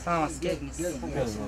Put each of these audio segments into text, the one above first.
Tamam, geliniz.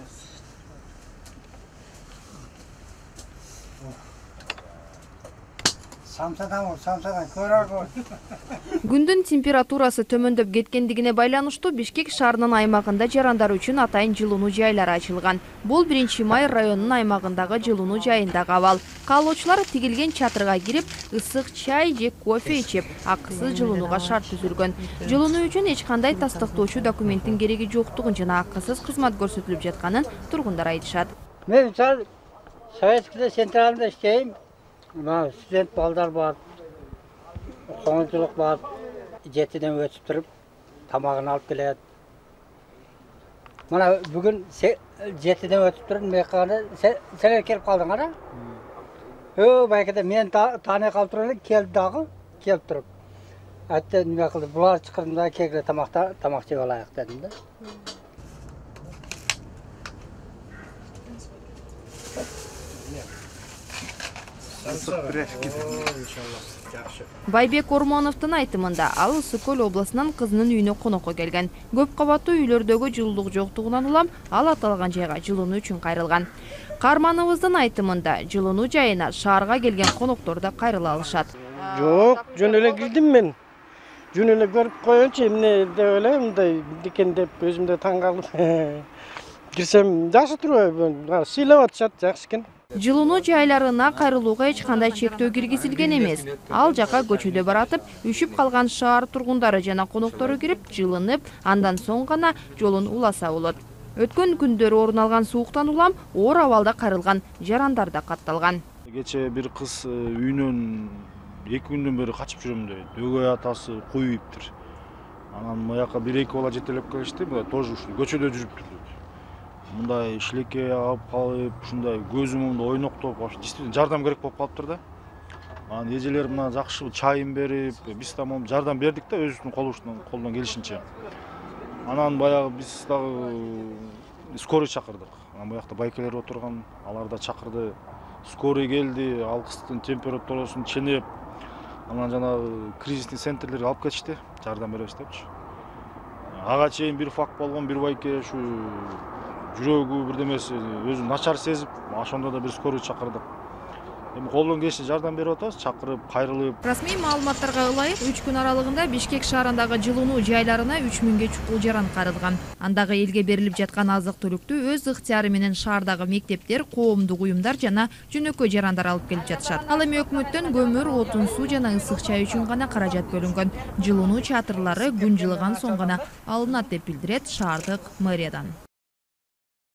Самсадан көрөр. Күндүн температурасы төмөндөп кеткендигине байланыштуу Бишкек шаарынын аймагында жарандар үчүн атайын жылынуу жайлары ачылган. Бул 1 май районунун аймагындагы жылынуу жайындагы абал. Каалоочулар тигилген чатырга кирип, ысык чай же кофе ичип, акысыз жылынууга шарт түзүлгөн. Жылынуу үчүн эч кандай тастыктоочу документтин кереги жоктугун жана акысыз кызмат көрсөтүлүп жатканын тургундар айтышат. Мен мисалы Советский централында иштейм. Студент балдар бар, коңгулчулук бар, 7ден өтүп туруп, тамагын алып келет. Мына бүгүн 7ден өтүп туруп, меканы сен келип калдың ана? Байкада мен таанай калып турган келди дагы, келип туруп. Айтты, неме кылды, булар чыкырында кегиле тамак жеп алайык дедим да. Байбек Ормоновдун айтымында ал Ысык Көл областынан кызынын үйүнө конокко келген. Көп кабаттуу үйлөрдөгү жылуулук жоктугунан улам ал аталган жайга жылынуу үчүн кайрылган. Каарманыбыздын айтымында жылынуу жайына шаарга келген коноктор да кайрыла алышат. Жок, жөн эле кирдим мен. Жөн эле көрүп коеюнчу, эмне деп эле мындай экен деп өзүмдө таң калдым. Кирсем жакшы турбайбы? Сыйлап атышат, жакшы экен. Жылынуу жайларына кайрылууга эч кандай чектөө киргизилген эмес. Ал жака көчөдө баратып, үшүп калган шаар тургундары жана коноктору кирип, жылынып, андан соң гана жолун уласа болот. Өткөн күндөрү орун алган сууктан улам оор абалда кайрылган жарандар да катталган. Кече бир кыз үйүнөн 2 күндөн бери качып жүрөм дейт. Өгөй атасы коюптур. Анан маяка 1-2 бала жетелеп келишти. Мына тоже ушул көчөдө жүрүптүр. Мындай шилекке алып калып, ушундай көзүм ойноктоп, действительно жардам керек болуп калыптыр да. Анан эжелер мына жакшы чайын берип, биз да жардам бердик да өзүбүздүн колдон келишинче. Анан баягы биз дагы скорый чакырдык. Анан буякта байкелер отурган, алар да чакырды. Скорый келди, ал кыздын температурасун ченеп, анан жанагы кризисный центрлерге алып кетишти, жардам беребиз депчи. Ага чейин бир факт болгон, бир байке ушу жүрөгү бирдемеси өзүн начар сезип, ошондо да бир скорый чакырдык. Эми колдон келишинче жардам берип атабыз, чакырып, кайрылып. Расмий маалыматтарга ылайык 3 күн аралыгында Бишкек шаарындагы жылынуу жайларына 3000ге чукул жаран кайрылган. Андагы элге берилип жаткан азык-түлүктү өз ыктыяры менен шаардагы мектептер, коомдук уюмдар жана жөнөкөй жарандар алып келип жатышат. Ал эми өкмөттөн көмүр, отун, суу жана ысык чай үчүн гана каражат бөлүнгөн. Жылынуу чатырлары күн жылыган соң гана алынат деп билдирет шаардык мэриядан.